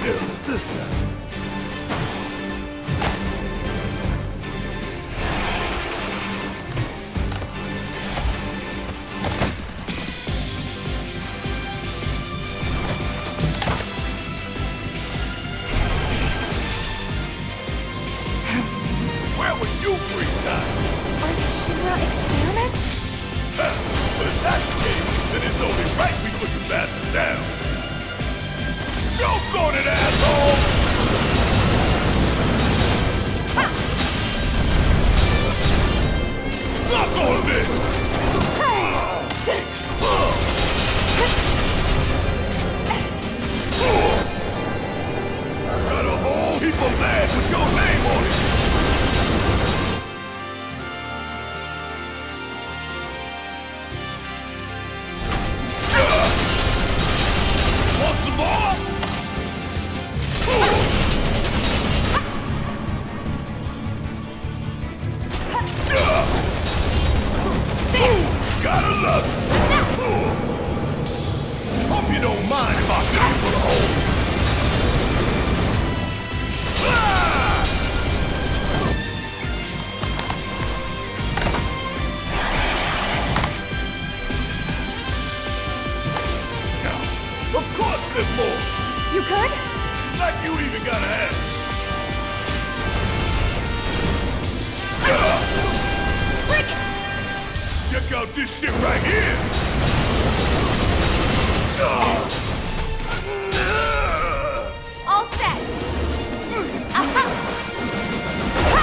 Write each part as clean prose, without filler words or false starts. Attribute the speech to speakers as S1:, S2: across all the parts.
S1: hell is this now? Where were you 3 times?
S2: Are they Shinra experiments?
S1: But if that's the case, then it's only right we put the bastard down. Choke on it, asshole!
S2: Ha!
S1: Suck on this! Got a whole heap of land with your name on it! Want some more? Gotta love it! Hope you don't mind if I go for the hole. Of course there's more!
S2: You good?
S1: Like you even gotta ask.
S2: Bring it!
S1: Check out this shit right here!
S2: All set! Aha! Ha!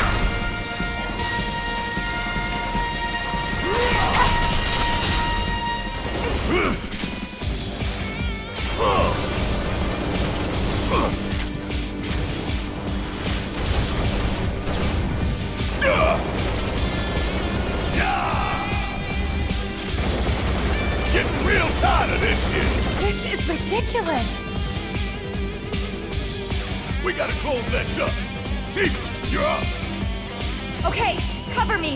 S1: Getting real tired of this shit!
S2: This is ridiculous!
S1: We gotta close that duct! Tifa, you're up!
S2: Okay, cover me!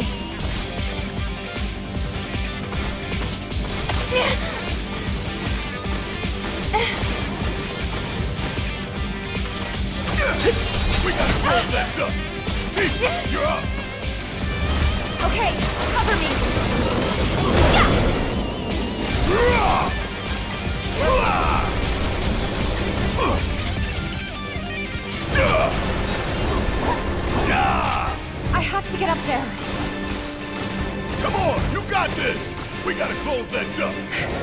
S1: We gotta close that duct! Tifa, you're up!
S2: Okay, cover me! Yeah! I have to get up there.
S1: Come on, you got this! We gotta close that duct!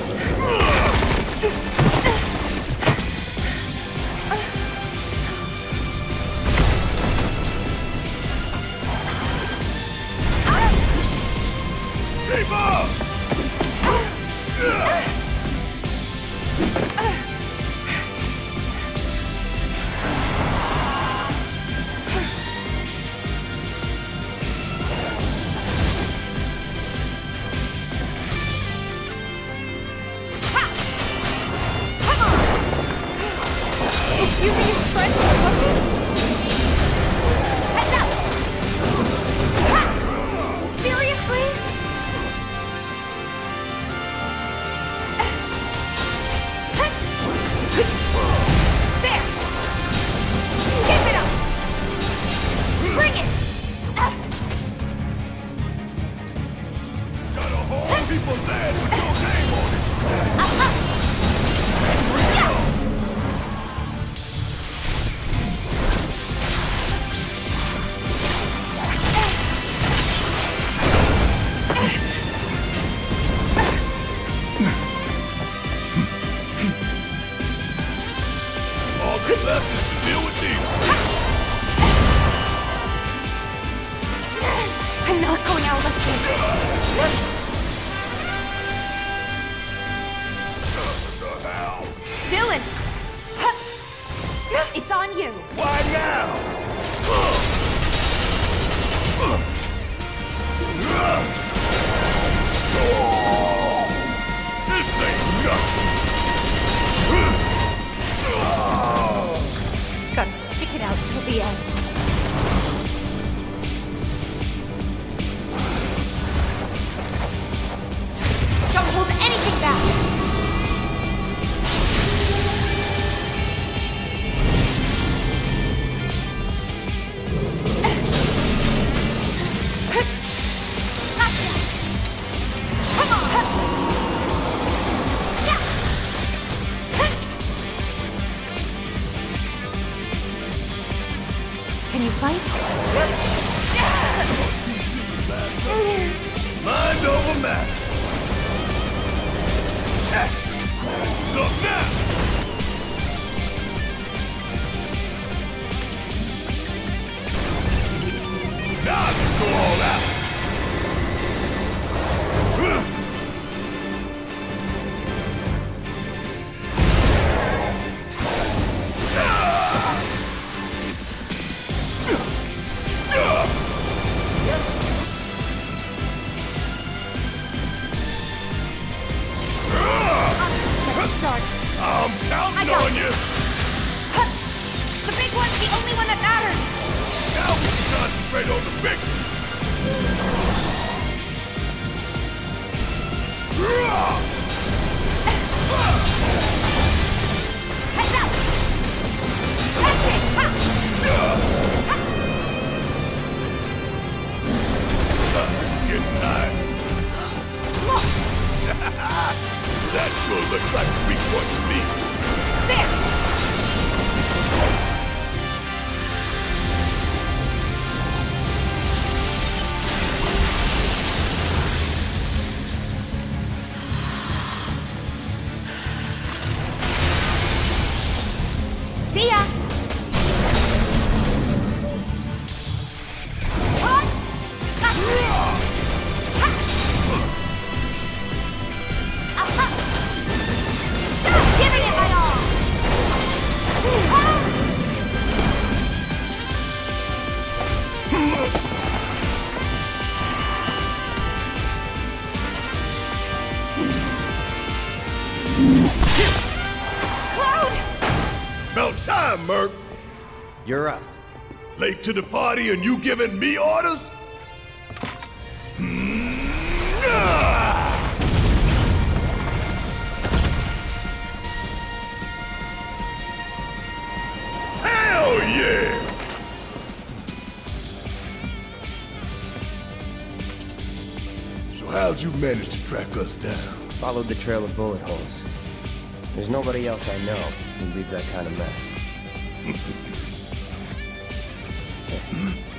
S1: Tifa!
S2: It's using its friends as weapons? Heads up! Ha! Seriously? There! Give it up! Bring it!
S1: Got a whole heap of land with your name on it!
S2: Aha! Yeah!
S1: All that's left is to deal with these.
S2: I'm not going out like this.
S1: The hell?
S2: Dylan! It's on you.
S1: Why now? This ain't nothing.
S2: Gotta stick it out till the end. Don't hold anything back! fight?
S1: Mind over matter. What's up now? Now I can go all out. I'm counting on you!
S2: The big one's the only one that matters!
S1: Now we can concentrate on the big one!
S2: Heads up! That's it! Ha!
S1: Getting tired.
S2: Look!
S1: That sure looks like a weak point to me.
S2: There! See ya! What? Giving it my all! Cloud!
S1: About time, Merc.
S3: You're up.
S1: Late to the party and you giving me orders? Hell yeah! So how'd you manage to track us down?
S3: Followed the trail of bullet holes. There's nobody else I know who leaves that kind of mess.